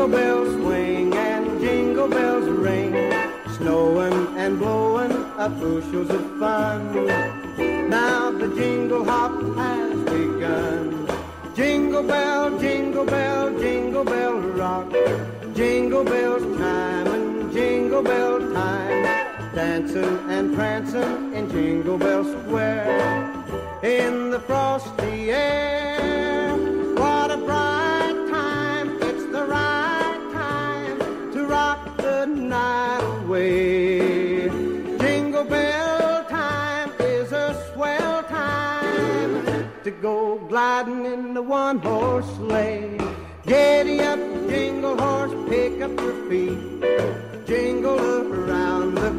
Jingle bells swing and jingle bells ring, snowing and blowing up bushels of fun. Now the jingle hop has begun. Jingle bell, jingle bell, jingle bell rock. Jingle bells chime and jingle bell time, dancing and prancing in Jingle Bell Square. In the frosty air, what a bright time, it's the right time to rock the night away. Jingle bell time is a swell time to go gliding in the one-horse sleigh. Giddy up, jingle horse, pick up your feet, jingle around the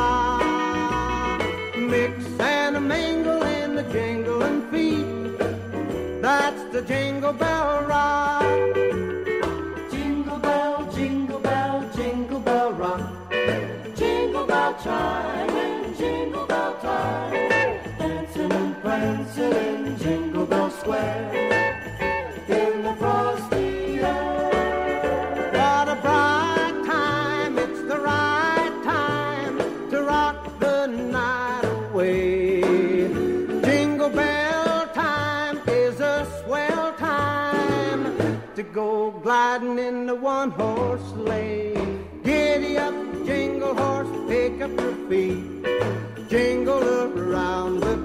clock. Mix and a mingle in the jingling feet, that's the Jingle Bell Rock. Jingle bell, jingle bell, jingle bell rock. Jingle bell chime and jingle bell time, dancing and prancing in Jingle Bell Square. In the frosty air, what a bright time, it's the right time to rock the night away. Jingle bell time is a swell time to go gliding in the one-horse sleigh. Giddy up, jingle horse, pick up your feet, jingle around the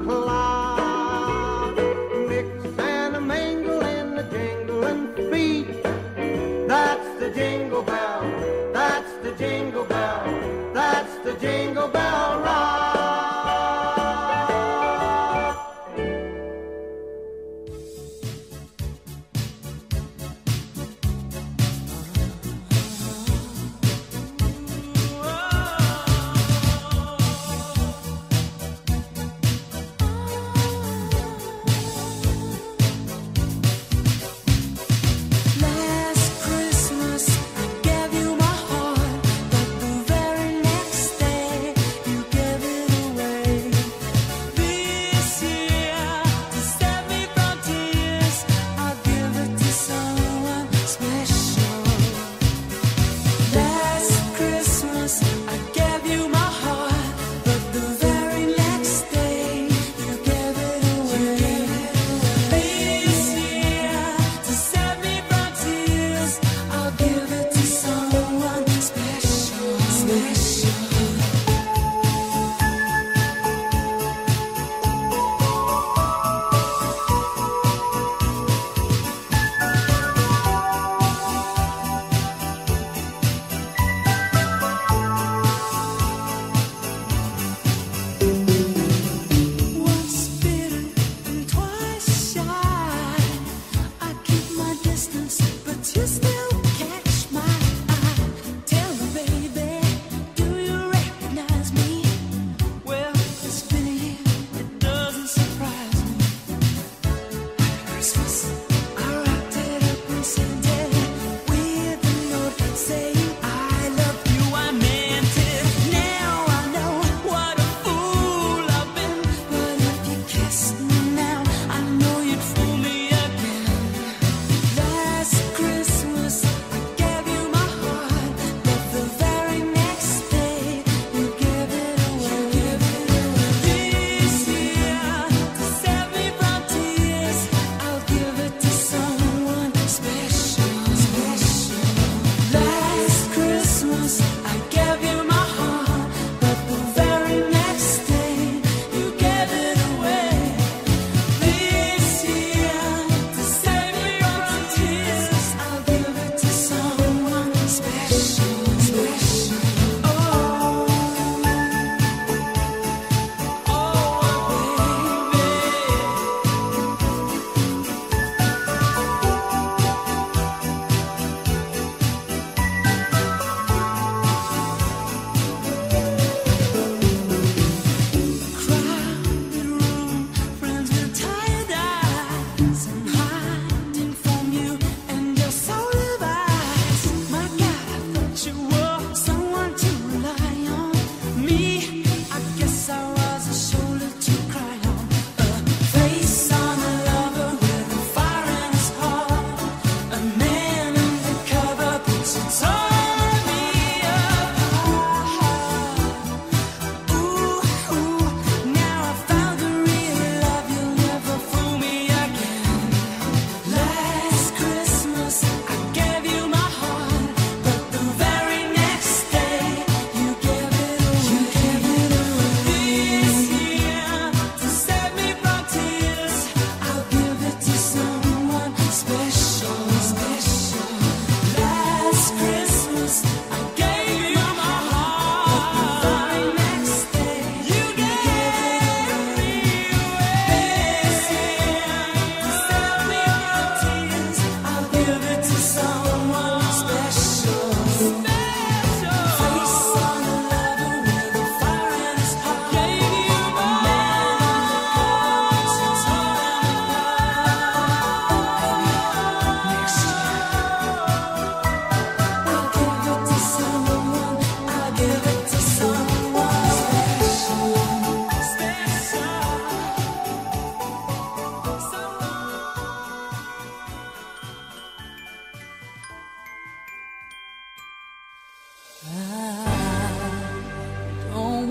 clock. Mix and a mingle in the jingling feet, that's the Jingle Bell, that's the Jingle Bell, that's the Jingle Bell Rock. You get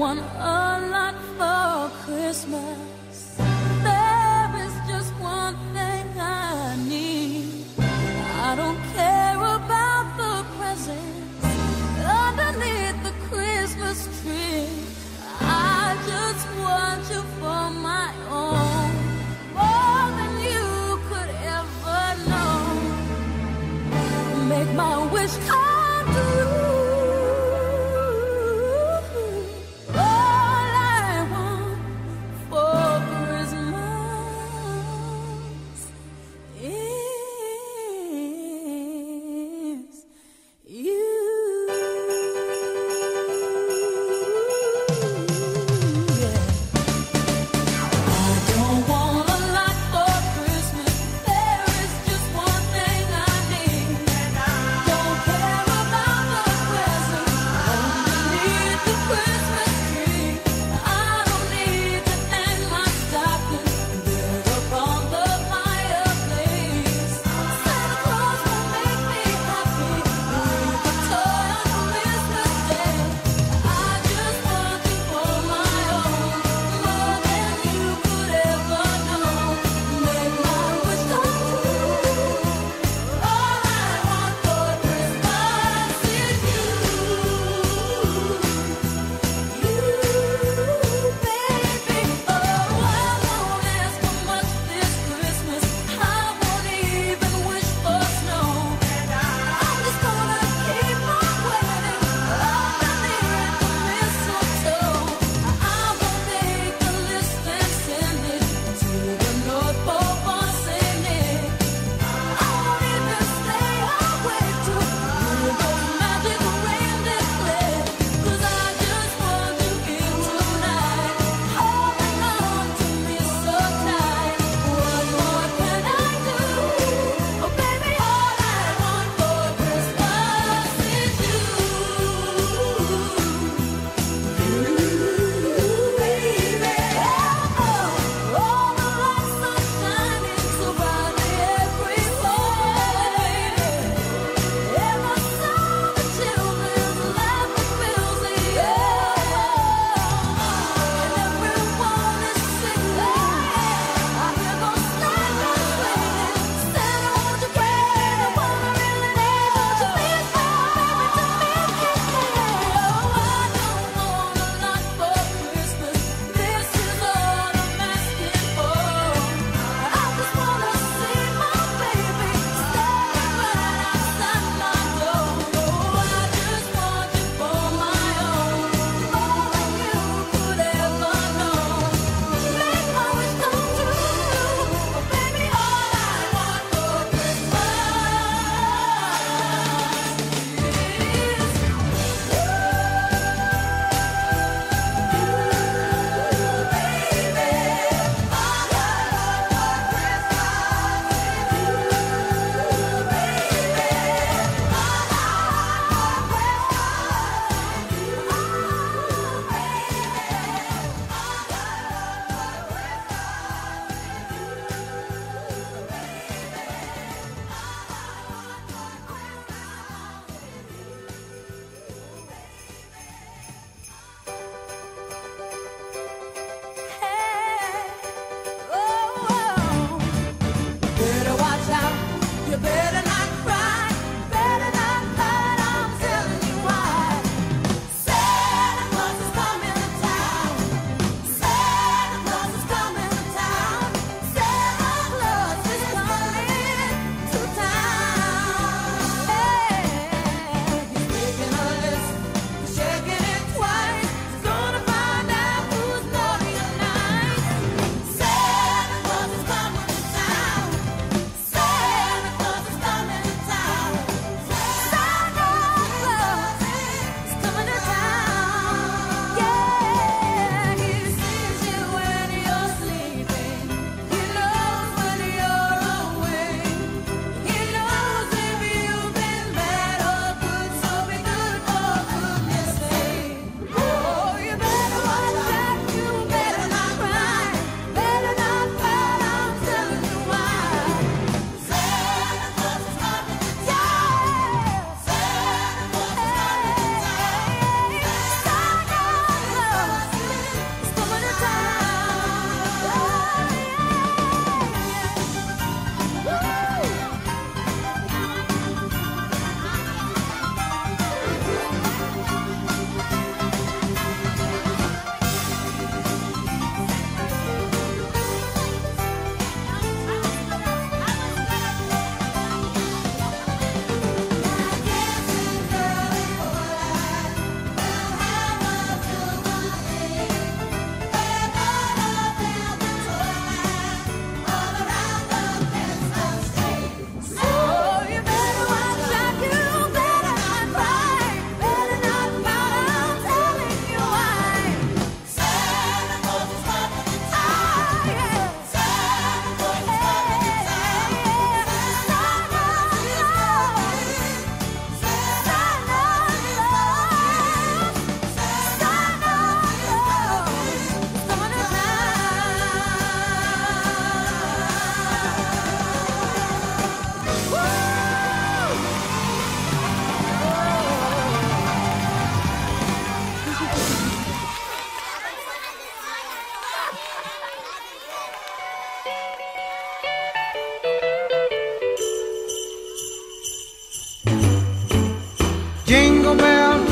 want a lot for Christmas. There is just one thing I need. I don't care about the presents underneath the Christmas tree. I just want you for my own, more than you could ever know. Make my wish come true. All I want for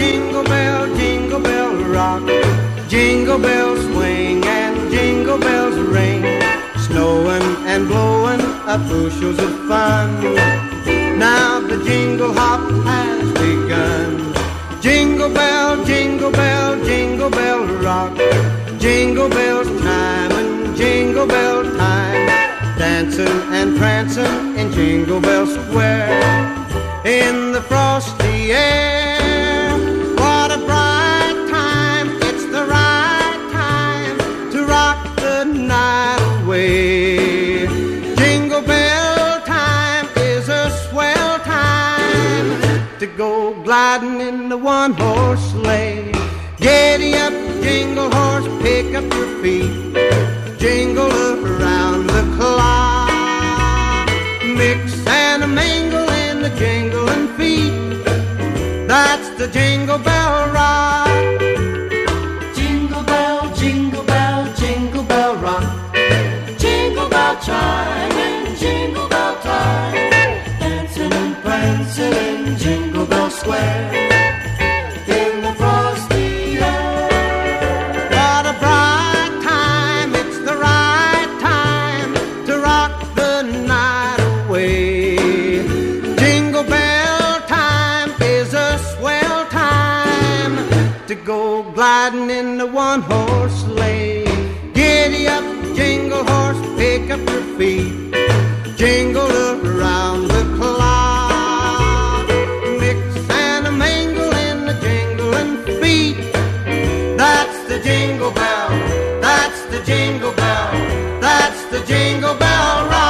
jingle bell rock. Jingle bells swing and jingle bells ring. Snowing and blowing up bushels of fun. Now the jingle hop has begun. Jingle bell, jingle bell, jingle bell rock. Jingle bells chime and jingle bell time. Dancing and prancing in Jingle Bell Square. In the frosty air, what a bright time. It's the right time to rock the night away. Jingle bell time is a swell time to go gliding in the one-horse sleigh. Giddy up, jingle horse, pick up your feet. Jingle around the clock. Mix and a mingle in the jingling feet. That's the Jingle Bell Rock. Jingle bell, jingle bell, jingle bell rock. Jingle bell chime and jingle bell time. Dancing and prancing in Jingle Bell Square. In the frosty air. What a bright time, it's the right time to rock the night away. Jingle bell time is a swell time to go gliding in the one-horse sleigh. Giddy up, jingle horse, pick up your feet. Jingle around the clock. Mix and a mingle in the jingling feet. That's the jingle bell, that's the jingle bell, that's the Jingle Bell Rock.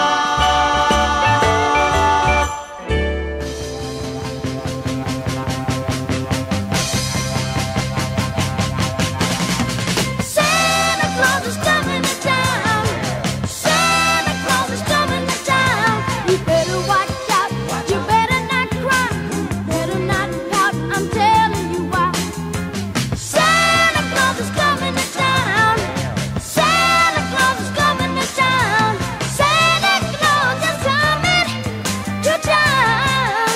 Santa Claus is coming to town. Santa Claus is coming to town. You better watch out. You better not cry. Better not pout. I'm telling you why. Santa Claus is coming to town. Santa Claus is coming to town. Santa Claus is coming to town.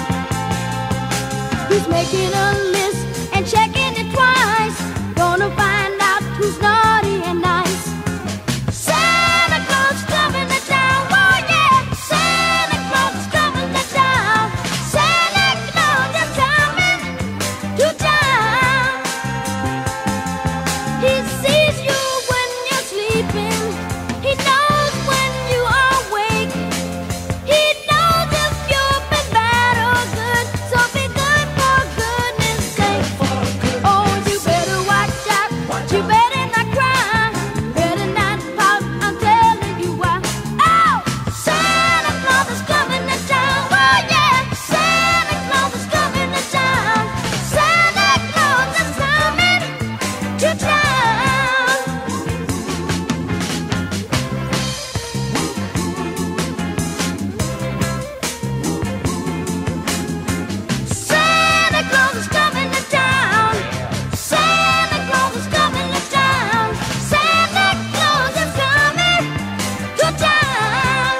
He's making a list and checking it twice. Gonna find out who's naughty and nice. Santa Claus is coming to town. Oh yeah, Santa Claus is coming to town. Santa Claus is coming to town. He sees you when you're sleeping. He knows when you are awake. He knows if you've been bad or good. So be good for goodness sake. Oh, you better watch out. You better not cry. Better not pout. I'm telling you why. Oh, Santa Claus is coming to town. Oh yeah, Santa Claus is coming to town. Santa Claus is coming to town. Santa Claus is coming to town. Santa Claus is coming to town. Santa Claus is coming to town.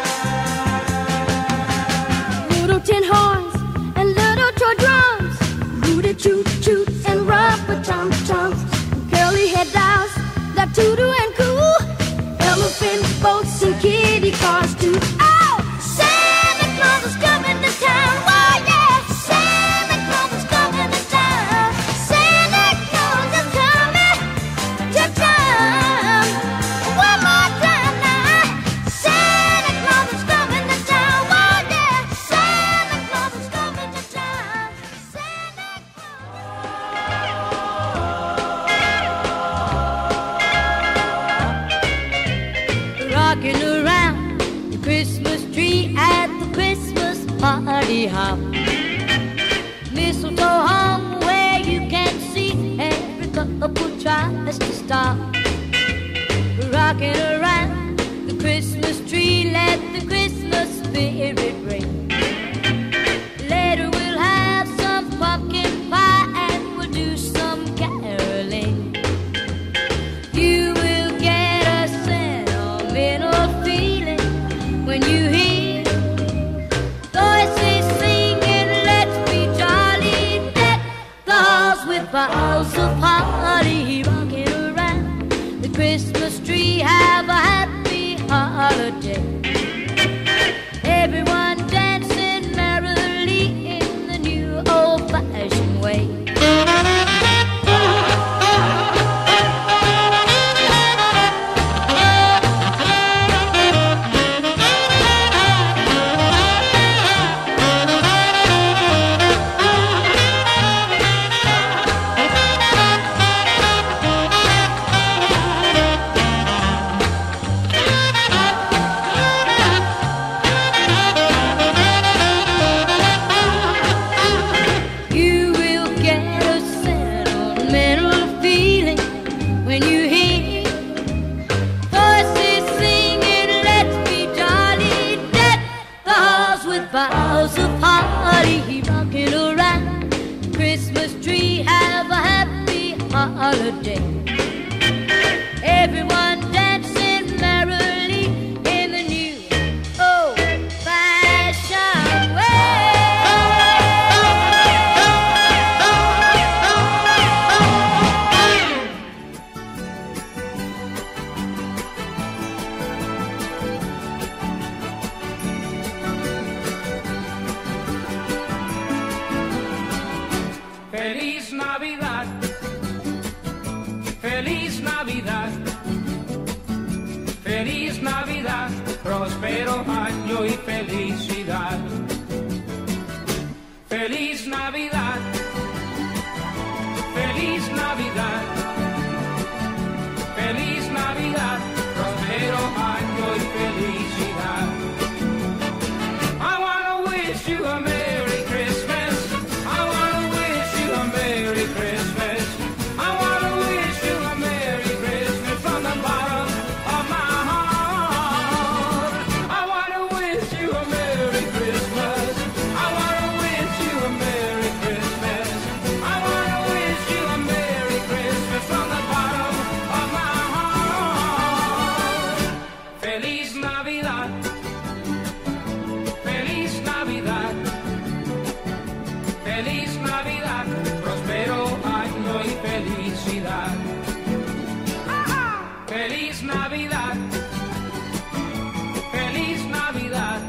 Little tin horns and little toy drums, rooty toot toot and rubber tum tums, curly head dolls that toodle and coo, elephant boats and kitty cars too. Oh, Santa Claus is coming to town. Oh yeah, Santa Claus is coming to town. Santa Claus is coming to town. One more time now. Santa Claus is coming to town. Oh yeah, Santa Claus is coming to town. Santa Claus. Rocking around the Christmas tree at the Christmas party hop. Mistletoe hung where you can see every couple tries to stop. Rocking around the Christmas tree, let the Christmas spirit ring. Later we'll have some pumpkin pie and we'll do some caroling. You will get a sentimental feeling when you hear voices singing. Christmas tree, have a happy holiday. Everyone dancing merrily in the new old-fashioned way. Feliz Navidad, Feliz Navidad, Feliz Navidad, próspero año y felicidad. Feliz Navidad, Feliz Navidad, Feliz Navidad, próspero año y felicidad. I wanna wish you a Merry Christmas. I wanna wish you a Merry Christmas. I wanna wish you a Merry Christmas from the bottom of my heart. I wanna wish you a Merry Christmas. I wanna wish you a Merry Christmas. I wanna wish you a Merry Christmas from the bottom of my heart. Feliz Navidad, Feliz Navidad, Feliz Navidad, próspero año y felicidad. Feliz Navidad, Feliz Navidad,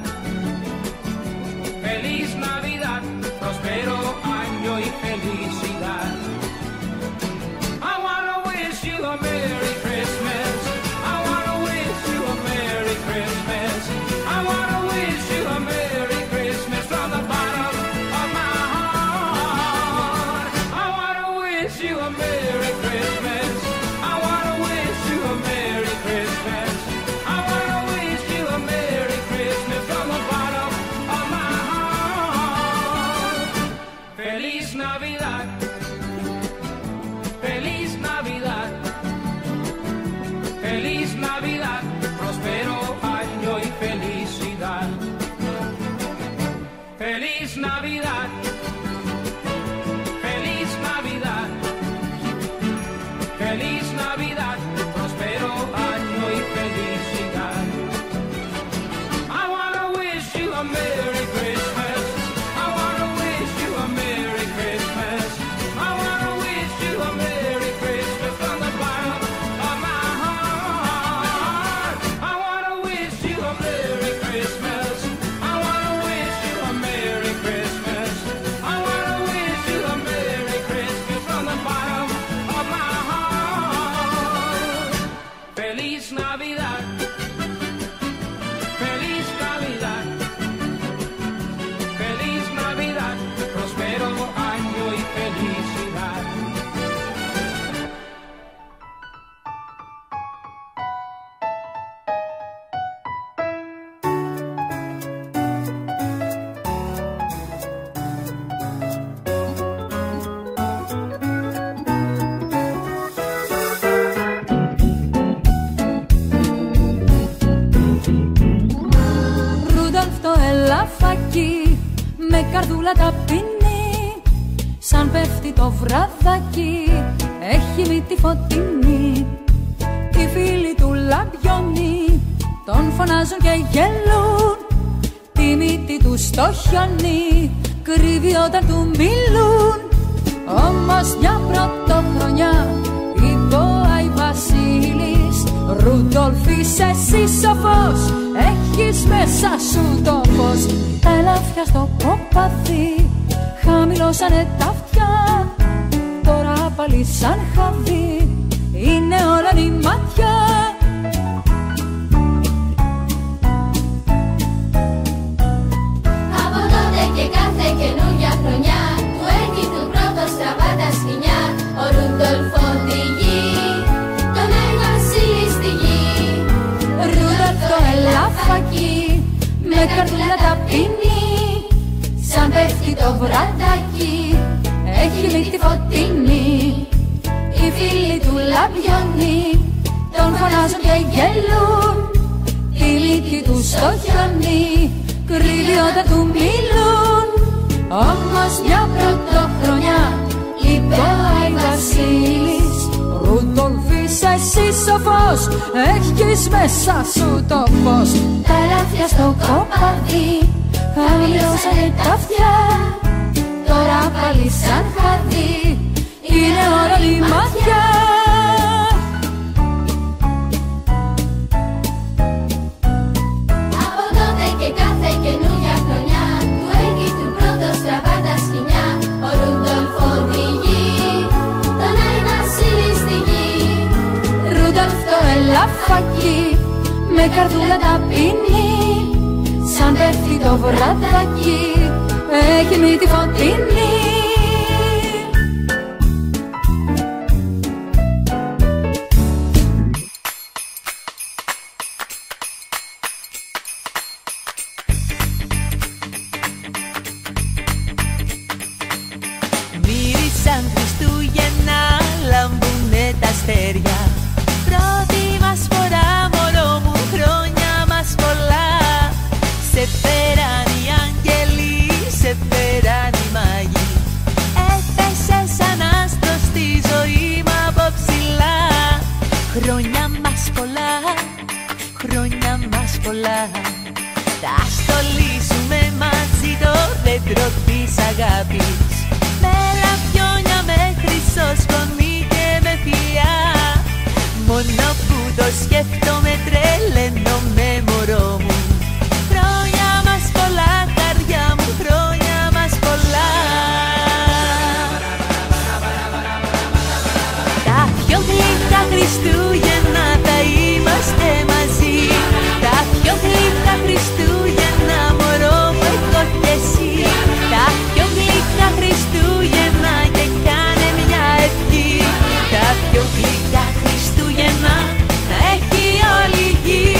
Feliz Navidad, próspero año y felicidad. I wanna wish you a Merry Christmas. I wanna wish you a Merry Christmas. I wanna wish you a Merry Christmas from the bottom of my heart. I wanna wish you a Merry Christmas. I wanna wish you a Merry Christmas. I wanna wish you a Merry Christmas from the bottom of my heart. Feliz Navidad, Feliz Navidad, Feliz Navidad, próspero año y felicidad. Feliz Navidad, Feliz Navidad, Feliz Navidad, próspero año y felicidad. I wanna wish you a Merry Christmas. I wanna wish you a Merry Christmas. I wanna wish you a Merry Christmas from the bottom of my heart. I wanna wish you a Merry Christmas. I wanna wish you a Merry Christmas. I wanna wish you a Merry Christmas from the bottom of my heart. Feliz Navidad, Feliz Navidad, Feliz Navidad, próspero año y felicidad. Ρούντολφ το ελαφάκι με καρδούλα ταπεινή, σαν πέφτει το βραδάκι έχει μύτη φωτεινή. Οι φίλοι του λαμπιώνει τον φωνάζουν και γελούν, τη μύτη του στο χιόνι κρύβει όταν του μιλούν. Όμως μια πρωτοχρονιά η Βασίλης, Ρούντολφ είσαι εσύ σοφός, έχεις μέσα σου το φως. Τα ελάφια στο κοπάδι χαμηλώσανε τα αυτιά, τώρα πάλι σαν χαδί είναι όλα νηματιά. Από τότε και κάθε καινούργια χρονιά του έρχεται πρώτο στραβά τα σκοινιά. Ο Ρούντολφ οδηγεί τον Βασίλη στη γη. Ρούντολφ το ελάφακι με καρδούλα ταπεινή, σαν πέφτει το βραδάκι έχει μύτη φωτεινή. Οι φίλοι του λαμπιώνει τον φωνάζουν και γελούν, τη μύτη του στο χιόνι κρύβει όταν του μιλούν. Όμως μια πρωτοχρονιά ο φως, έχεις μέσα σου το φως. Τα λάθια στο κοπάδι χαμηλώσανε τα αυτιά, τώρα πάλι σαν χαδί Είναι ώρα η μάτια. Από τότε και κάθε καινούρια χρονιά του έγκυτου πρώτος τραβά τα σκοινιά. Ο Ρούντολφ οδηγεί τον Άι Βασίλη στη γη. Ρούντολφ το ελαφάκι με καρδούλα ταπεινή, σαν πέφτει το βραδάκι έχει μύτη φωτεινή. Μύρισαν Χριστούγεννα, λαμπούνε τα αστέρια. Πρώτη μας φορά μωρό μου, χρόνια μας πολλά. Σε φέραν οι άγγελοι, σε φέραν οι μάγοι. Έπεσε σαν άστρο στη ζωή μου από ψηλά. Χρόνια μας πολλά, χρόνια μας πολλά. Θα στολίσουμε μαζί το δέντρο της αγάπης, με λαμπιόνια, με χρυσό σκονή και με φιλιά. Μόνο που το σκέφτομαι τρελαίνομαι μωρό μου. Χρόνια μας πολλά, καρδιά μου, χρόνια μας πολλά. Τα πιο γλυκά Χριστούγεννα θα είμαστε μαζί. Τα πιο γλυκά Χριστούγεννα μωρό μου έχω κι εσύ. Τα πιο γλυκά Χριστούγεννα και κάνε μια ευχή. Τα πιο γλυκά Χριστούγεννα να έχει όλη η γη.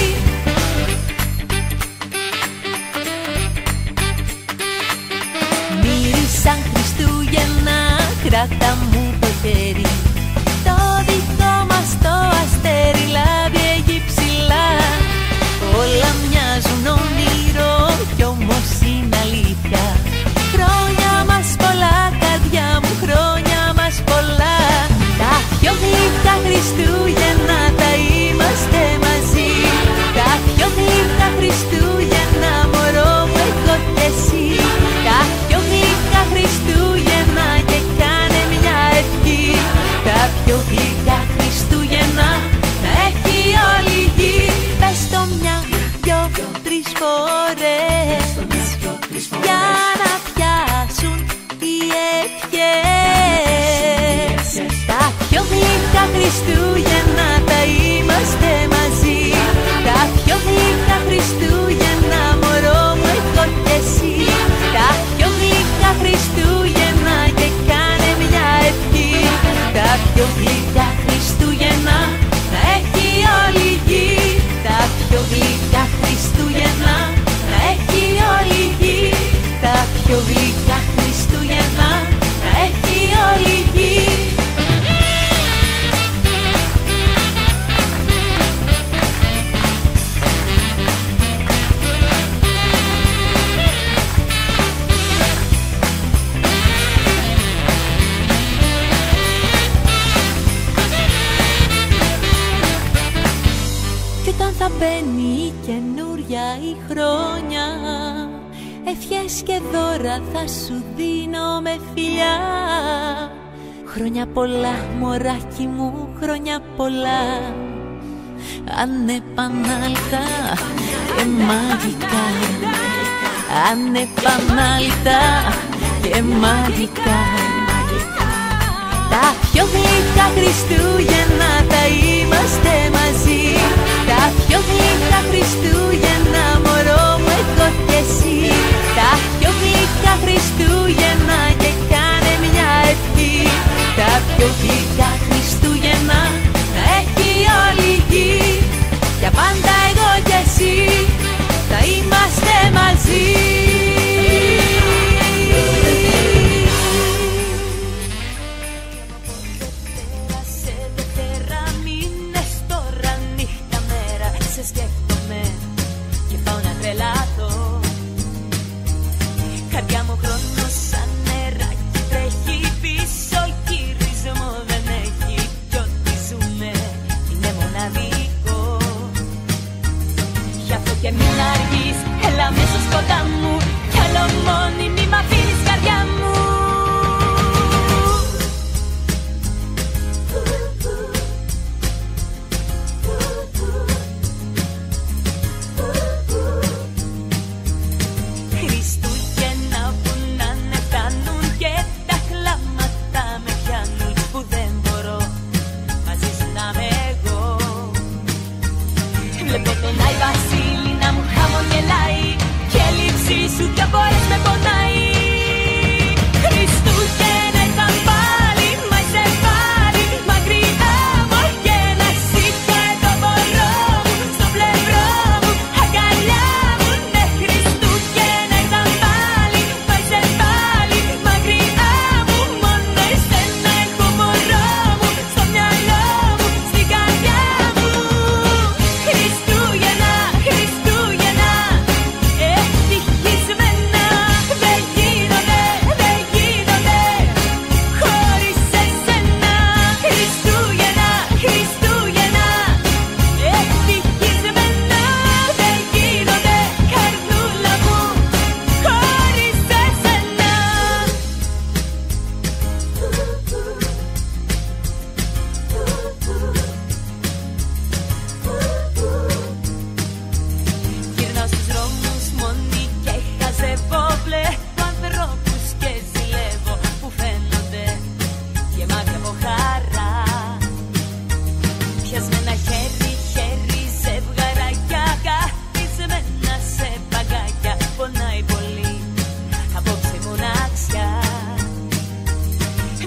Μύρισαν Χριστούγεννα, κράτα μου το χέρι. Το δικό μας το αστέρι λάμπει ψηλά. Όλα μοιάζουν όνειρο κι όμως είναι αλήθεια. Χρόνια μας πολλά, καρδιά μου, χρόνια μας πολλά. Τα πιο γλυκά Χριστούγεννα θα είμαστε μαζί. Τα πιο γλυκά Χριστούγεννα μωρό μου έχω κι εσύ. Τα πιο γλυκά Χριστούγεννα και κάνε μια ευχή. Τα πιο γλυκά Χριστούγεννα να έχει όλη η γη. Πες το μια, δυο, τρεις φορές για να πιάσουν οι ευχές. Τα πιο γλυκά Χριστούγεννα θα είμαστε μαζί. Τα πιο γλυκά Χριστούγεννα μωρό μου έχω κι εσύ. Τα πιο γλυκά Χριστούγεννα και κάνε μια ευχή. Τα πιο γλυκά Χριστούγεννα να έχει όλη η γη. Τα πιο γλυκά Χριστούγεννα να έχει όλη η γη. Τα πιο γλυκά Χριστούγεννα να έχει όλη η γη. Κι όταν θα μπαίνει η καινούρια η χρόνια, ευχές και δώρα θα σου δίνω με φιλιά. Χρόνια πολλά μωράκι μου, χρόνια πολλά, ανεπανάληπτα και μαγικά. Ανεπανάληπτα και μαγικά. Τα πιο γλυκά Χριστούγεννα θα είμαστε μαζί. Τα πιο γλυκά Χριστούγεννα μωρό μου έχω κι εσύ. Τα πιο γλυκά Χριστούγεννα και κάνε μια ευχή. Τα πιο γλυκά Χριστούγεννα να έχει όλη η γη. Για πάντα εγώ κι εσύ θα είμαστε μαζί. Σε σκέφτομαι και πάω να τρελαθώ. Καρδιά μου χρόνος σαν νερό.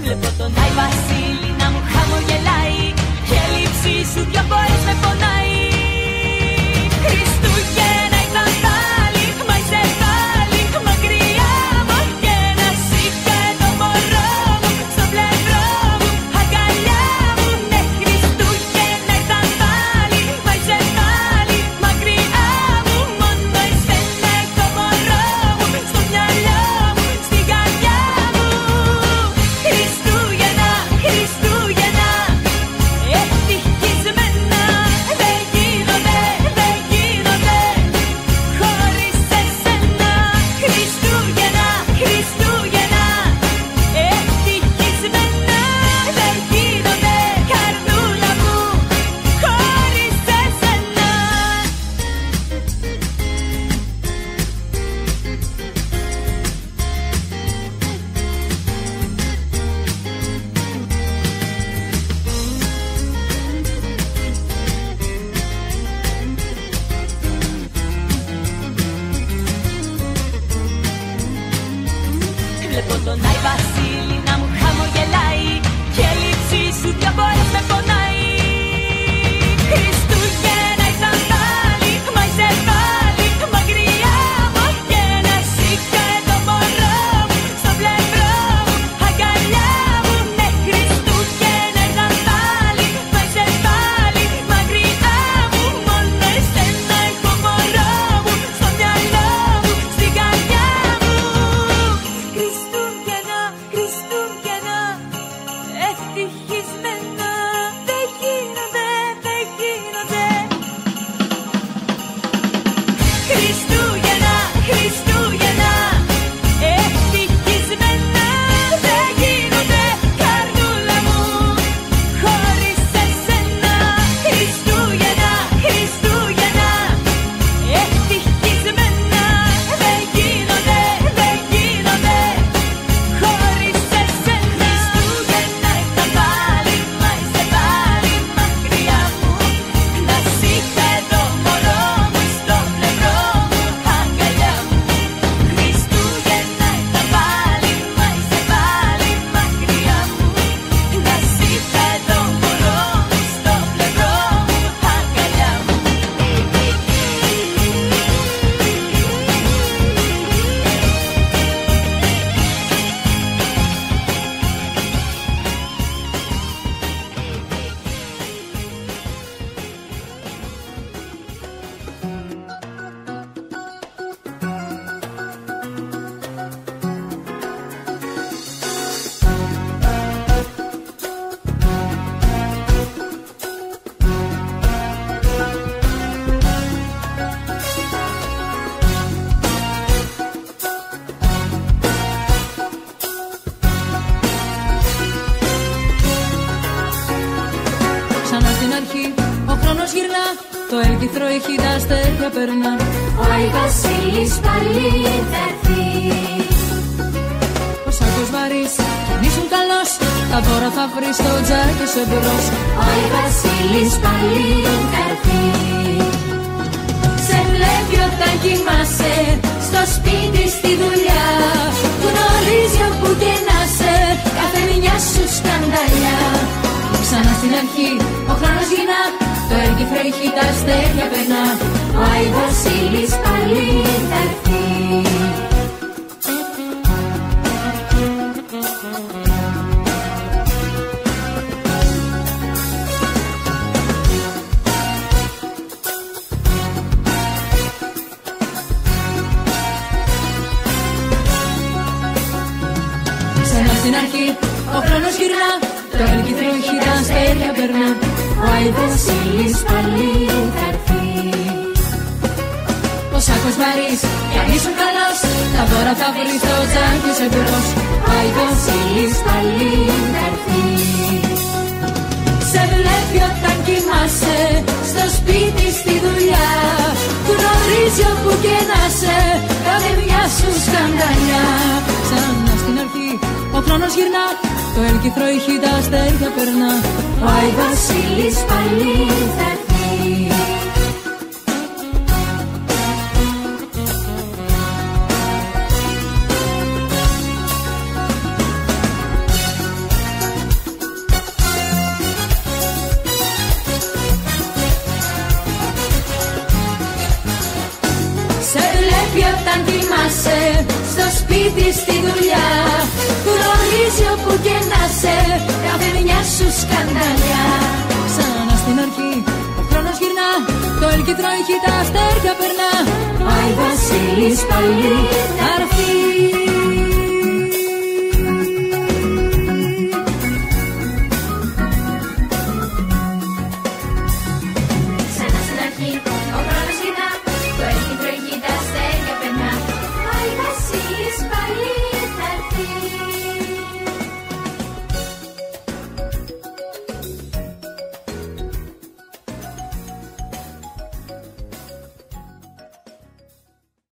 Βλέπω τον Άι Βασίλη να μου χαμογελάει και η λήψη σου δυο φορές με πονάει. Χριστούγεννα ήταν πάλι, μα είσαι πάλι μακριά μου και να σήκω το μωρό μου στο πλευρό μου, αγκαλιά μου. Ναι, Χριστούγεννα ήταν πάλι, μα είσαι πάλι μακριά μου. Μόνο εσένα έχω μωρό μου στο μυαλό μου, στην καρδιά μου. Χριστούγεννα, Χριστούγεννα, ευτυχισμένα δεν γίνονται, δεν γίνονται χωρίς εσένα. Χριστούγεννα, Χριστούγεννα, ευτυχισμένα δεν γίνονται, καρδούλα μου, χωρίς εσένα. Βλέπω τον Άι Βασίλη να μου χαμογελάει και η λήψη σου δυο φορές με πονάει. Χριστούγεννα ήταν πάλι, μα είσαι πάλι μακριά μου και να σήκω το μωρό μου στο πλευρό μου, αγκαλιά μου. Ναι, Χριστούγεννα ήταν πάλι, μα είσαι πάλι μακριά μου. Μόνο εσένα έχω μωρό μου στο μυαλό μου, στην καρδιά μου. Χριστούγεννα, Χριστούγεννα, ευτυχισμένα δεν γίνονται, δεν γίνονται. Χριστούγεννα, Χριστούγεννα, ευτυχισμένα δεν γίνονται, καρδούλα μου, χωρίς εσένα. Χριστούγεννα, Χριστούγεννα, ευτυχισμένα δεν γίνονται, δεν γίνονται χωρίς εσένα. Χριστούγεννα ήταν πάλι, μα είσαι πάλι μακριά μου. Να σήκω το μωρό μου στο πλευρό μου, αγκαλιά μου. Χριστούγεννα ήταν πάλι, μα είσαι πάλι μακριά μου. Να σήκω το μωρό μου στο πλευρό μου, αγκαλιά μου. Ξανά στην αρχή ο χρόνος γυρνά, το έλκυθρο έχει τα αστέρια περνά. Ο Άι Βασίλης πάλι θα έρθει. Ο σάκος βαρύς κι αν ήσουν καλός, τα δώρα θα βρεις στο τζάκι σου εμπρός. Ο Άι Βασίλης πάλι θα έρθει. Σε βλέπει όταν κοιμάσαι, στο σπίτι, στη δουλειά. Γνωρίζει όπου και να σε, κάθε μια σου σκανδαλιά. Ξανά στην αρχή ο χρόνος γυρνά, το έλκυθρο έχει τα αστέρια περνά. Ο Άι Βασίλης πάλι θα έρθει. Ξανά στην αρχή ο χρόνος γυρνά, το έλκυθρο έχει τα αστέρια περνά. Ο Άι Βασίλης πάλι θα έρθει. Ο σάκος βαρύς κι αν ήσουν καλός, τα δώρα θα βρεις στο τζάκι σου εμπρός. Ο Άι Βασίλης πάλι θα έρθει. Σε βλέπει όταν κοιμάσαι, στο σπίτι, στη δουλειά. Γνωρίζει όπου και να σε, κάθε μια σου σκανδαλιά. Ξανά στην αρχή ο χρόνος γυρνά, το έλκυθρο έχει τα αστέρια περνά. Ο Άι Βασίλης πάλι θα έρθει. σπίτι, στη δουλειά. Γνωρίζει όπου και να σε, καφενιά σου σκανδαλιά. Ξανά στην αρχή, ο χρόνος γυρνά, το έλκυτρο έχει τα αστέρια περνά. Άι Βασίλης πάλι,